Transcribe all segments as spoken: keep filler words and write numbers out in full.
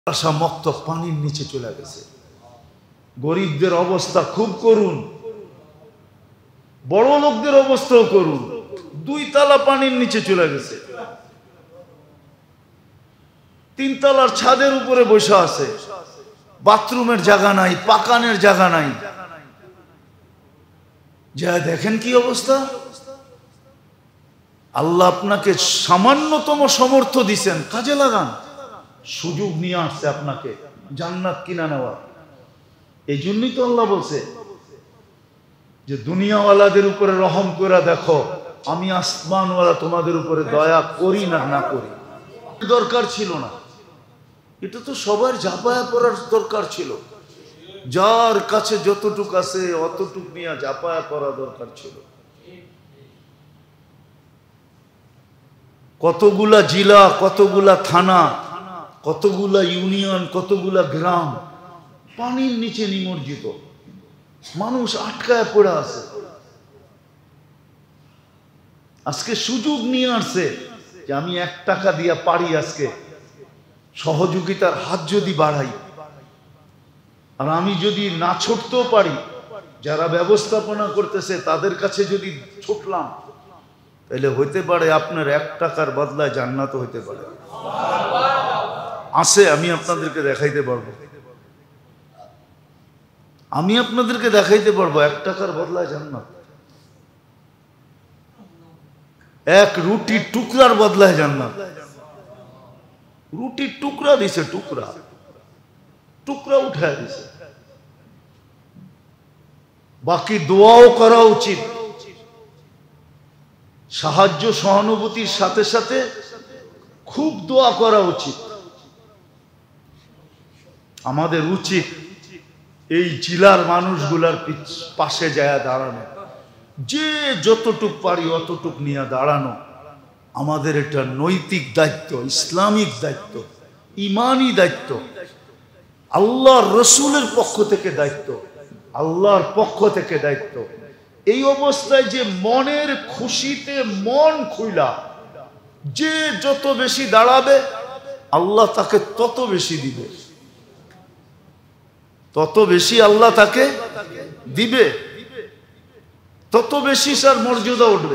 আশা মক্ত পানির নিচে চলে গেছে। গরিবদের অবস্থা খুব করুন, বড় লোকদের অবস্থাও করুন। দুই তালা পানির নিচে চলে গেছে, তিন তালার ছাদের উপরে বসে আছে, বাথরুমের জায়গা নাই, পাকানের জায়গা নাই। যা দেখেন কি অবস্থা। আল্লাহ আপনাকে সামান্যতম সমর্থ দিছেন, কাজে লাগান। সুযোগ নিয়ে আসছে আপনাকে জান্নাত কিনা নেওয়া। এই জন্যই তো আল্লাহ বলছে যে দুনিয়াওয়ালাদের উপরে রহম করে দেখো, আমি আসমানওয়ালা তোমাদের উপরে দয়া করি না না করি। দরকার ছিল না, এটা তো সবার ঝাঁপায়া পড়ার দরকার ছিল। যার কাছে যতটুক আছে অতটুক নিয়ে ঝাঁপায়া পড়া দরকার ছিল। কতগুলা জেলা, কতগুলা থানা, কতগুলা ইউনিয়ন, কতগুলা গ্রাম পানির নিচে নিমজ্জিত, মানুষ আটকায় পড়ে আছে। আজকে সুযোগ নিয়ে আসছে যে আমি এক টাকা দিয়া পারি, আজকে সহযোগিতার হাত যদি বাড়াই, আর আমি যদি না ছুটতেও পারি, যারা ব্যবস্থাপনা করতেছে তাদের কাছে যদি ছুটলাম, তাহলে হইতে পারে আপনার এক টাকার বদলায় জান্নাত হইতে পারে। আছে, আমি আপনাদেরকে দেখাইতে পারবো, আমি আপনাদেরকে দেখাইতে পারবো এক টাকার বদলায় জান্নাত। এক রুটির টুকরার বদলায় জান্নাত। রুটির টুকরা দিছে, টুকরা টুকরা উঠায় দিছে। বাকি দোয়াও করা উচিত। সাহায্য সহানুভূতির সাথে সাথে খুব দোয়া করা উচিত। আমাদের উচিত এই জেলার মানুষগুলার পাশে যায় দাঁড়ানো, যে যতটুক পারি অতটুক নিয়ে দাঁড়ানো। আমাদের এটা নৈতিক দায়িত্ব, ইসলামিক দায়িত্ব, ইমানি দায়িত্ব, আল্লাহর রসুলের পক্ষ থেকে দায়িত্ব, আল্লাহর পক্ষ থেকে দায়িত্ব। এই অবস্থায় যে মনের খুশিতে মন খুইলা যে যত বেশি দাঁড়াবে, আল্লাহ তাকে তত বেশি দিবে, তত বেশি আল্লাহ তাকে দিবে, তত বেশি তার মর্যাদা উঠবে,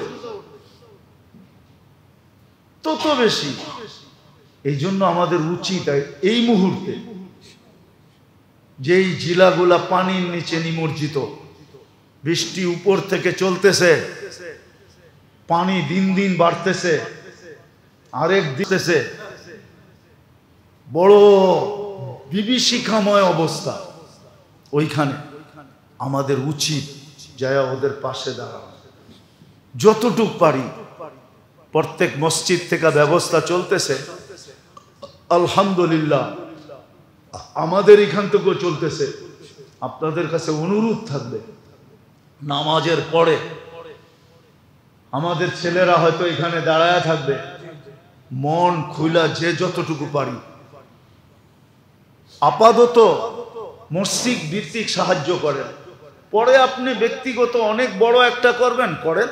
তত বেশি। এই জন্য আমাদের উচিত এই মুহূর্তে যেই জেলাগুলা পানির নিচে নিমজ্জিত, বৃষ্টি উপর থেকে চলতেছে, পানি দিন দিন বাড়তেছে, আরেক দিতেছে, বড় বিভীষিকাময় অবস্থা, ওইখানে আমাদের উচিত যায় ওদের পাশে দাঁড়ানো। যতটুক পারি, প্রত্যেক মসজিদ থেকে ব্যবস্থা চলতেছে আলহামদুলিল্লাহ, আমাদের এখান থেকেও চলতেছে। আপনাদের কাছে অনুরোধ থাকবে, নামাজের পরে আমাদের ছেলেরা হয়তো এখানে দাঁড়ায় থাকবে, মন খুলা যে যতটুকু পারি আপাতত মসজিদ ভিত্তিক সাহায্য করেন। পরে আপনি ব্যক্তিগত অনেক বড় একটা করবেন, করেন,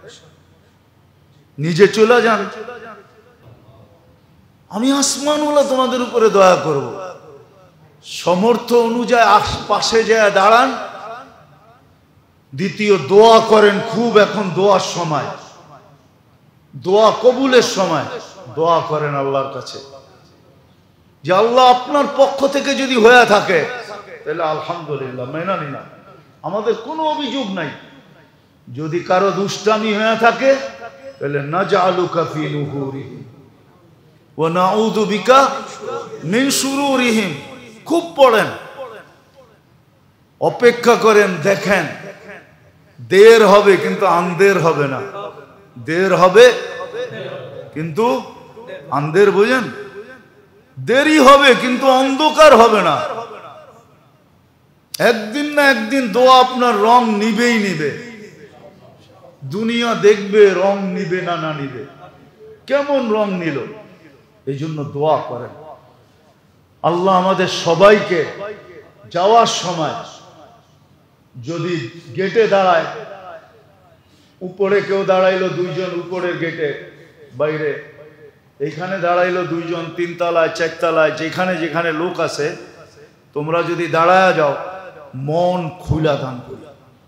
নিজে চলে যান। আমি আসমানওয়ালা তোমাদের উপরে দয়া করব। সমর্থ অনুযায়ী পাশে যায় দাঁড়ান। দ্বিতীয়, দোয়া করেন খুব। এখন দোয়ার সময়, দোয়া কবুলের সময়। দোয়া করেন আল্লাহর কাছে যে আল্লাহ আপনার পক্ষ থেকে যদি হয়ে থাকে তাহলে আলহামদুলিল্লাহ, মেনে নিলাম, আমাদের কোনো অভিযোগ নাই। যদি কারো দুষ্টামি হয়ে থাকে তাহলে নাজআলুকা ফি নুহুরিহিম ওয়া নাউযু বিকা মিন শুরুরিহিম। খুব পড়েন, অপেক্ষা করেন, দেখেন দের হবে কিন্তু আন্দের হবে না। দের হবে কিন্তু আন্দের, বুঝেন, দেরি হবে কিন্তু অন্ধকার হবে না। একদিন না একদিন দোয়া আপনার রং নিবেই নিবে। দুনিয়া দেখবে রং নিবে না না নিবে, কেমন রং নিল। এই জন্য দোয়া করেন। আল্লাহ আমাদের সবাইকে যাওয়ার সময় যদি গেটে দাঁড়ায়, উপরে কেউ দাঁড়াইলো দুইজন উপরের গেটে বাইরে, এইখানে দাঁড়াইলো দুইজন, তিনতলায়, চারতলায়, যেখানে যেখানে লোক আছে, তোমরা যদি দাঁড়ায় যাও, মন খুলা দান করি।